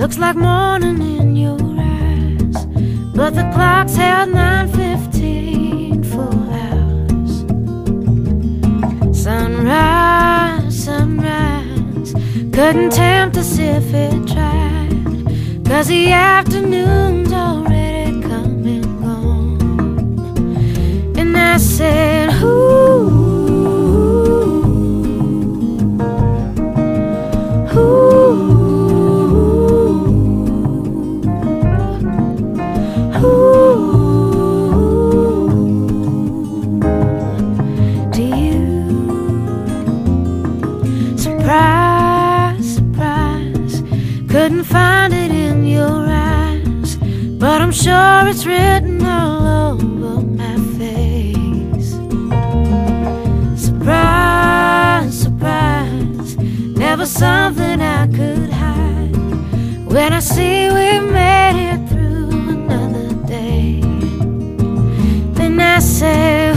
Looks like morning in your eyes, but the clock's held 9:15 for hours. Sunrise, sunrise, couldn't tempt us if it tried, 'cause the afternoon's already come and gone. And I said, ooh, surprise, surprise, couldn't find it in your eyes, but I'm sure it's written all over my face. Surprise, surprise, never something I could hide. When I see we made it through another day, then I say,